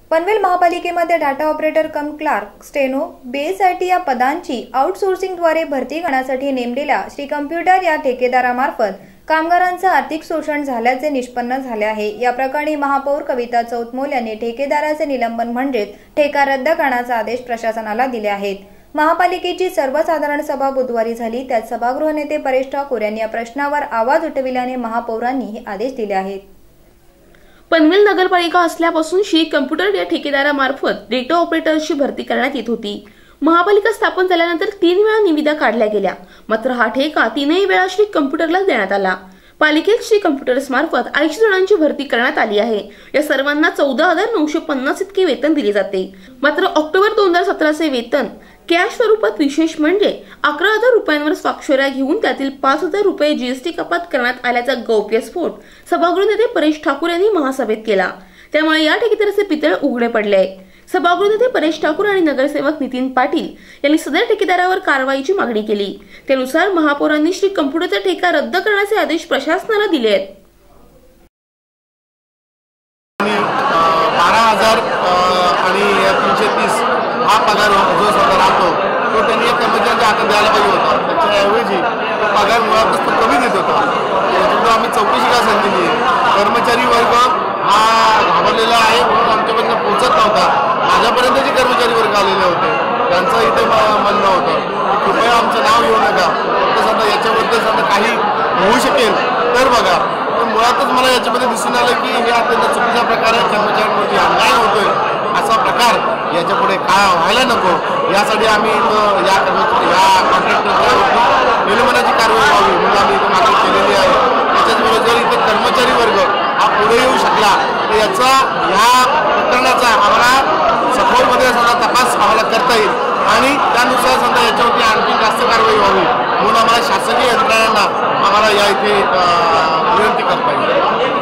पनवेल महापालिकेमध्ये data operator cum clerk, steno, BSIT या पदांची आउटसोर्सिंगद्वारे भरती करण्यासाठी नेमलेल्या श्री कम्प्युटर या ठेकेदारामार्फत कामगारांचे आर्थिक शोषण झाल्याचे निष्पन्न झाले आहे। या प्रकरणी महापौर कविता चौतमोल यांनी ठेकेदाराचे निलंबन म्हणजेच ठेका रद्द करण्याचे आदेश प्रशासनाला दिले आहेत। महापालिकेची सर्वसाधारण सभा बुधवारी झाली, त्यात सभागृह नेते परेश ठाकूर यांनी या प्रश्नावर आवाज उठविल्याने महापौरांनी हे आदेश दिले आहेत। पनवेल नगरपालिका असल्यापासून श्री कम्प्युटर या ठेकेदारामार्फत डेटा ऑपरेटरची भरती करण्यात येत होती। महापालिका स्थापन झाल्यानंतर 3 वेळा निविदा काढल्या गेल्या, मात्र हा ठेका 3ही वेळा श्री कम्प्युटरला देण्यात आला। पालिकेत श्री कम्प्युटर्स मार्फत 80 जणांची भरती करण्यात आली आहे। या सर्वांना 14,950 इतके वेतन दिले जाते। मात्र ऑक्टोबर 2017 वेतन कॅश स्वरूपात विशेष म्हणजे 11,000 रुपयांवर स्वाक्षऱ्या घेऊन त्यातील 5,000 रुपये जीएसटी कपात करण्यात आल्याचा गौप्यस्फोट सभागृह नेते परेश ठाकूर यांनी महासभेत केला। त्यामुळे या ठेकेदाराचे पितळ उघडे पडले आहे। सभागृह नेते परेश ठाकूर आणि नगरसेवक नितीन पाटील यांनी सदर ठेकेदारावर कारवाईची मागणी केली। त्यानुसार महापौरांनी श्री कम्प्युटरचा ठेका रद्द करण्याचे आदेश प्रशासनाला दिले आहेत। 12,000 आणि 330 हा पगार जो स्वतः राहतो तो त्यांनी कर्मचाऱ्यांच्या हातात द्यायला पाहिजे होता। त्याच्याऐवजी पगार मुळातच तो कमी देत होता। याच्यामुळे आम्ही चौकशी का सांगितली आहे। कर्मचारी वर्ग हा घाबरलेला आहे, म्हणून आमच्यापर्यंत पोहोचत नव्हता। माझ्यापर्यंत जे कर्मचारी वर्ग आलेले होते त्यांचं इथे म्हणणं होतं कृपया आमचं नाव घेऊ नका, फक्त समजा याच्याबद्दल समजा काही होऊ शकेल तर बघा। पण मुळातच मला याच्यामध्ये दिसून आलं की हे अत्यंत चुकीचा प्रकार आहे, कर्मचाऱ्यांवरती अन्याय होतोय। असा प्रकार याच्यापुढे काय व्हायला नको यासाठी आम्ही या कॉन्ट्रॅक्टरवरती निलंबनाची कारवाई व्हावी म्हणून आम्ही इथं मागणी केलेली आहे। त्याच्याचबरोबर जर इथे कर्मचारी वर्ग हा पुढे येऊ शकला तर याचा ह्या प्रकरणाचा आम्हाला सखोलमध्ये समजा तपास आम्हाला करता येईल आणि त्यानुसार समजा याच्यावरती आणखी जास्त कारवाई व्हावी म्हणून आम्हाला शासकीय यंत्रणांना आम्हाला या इथे विनंती करता येईल।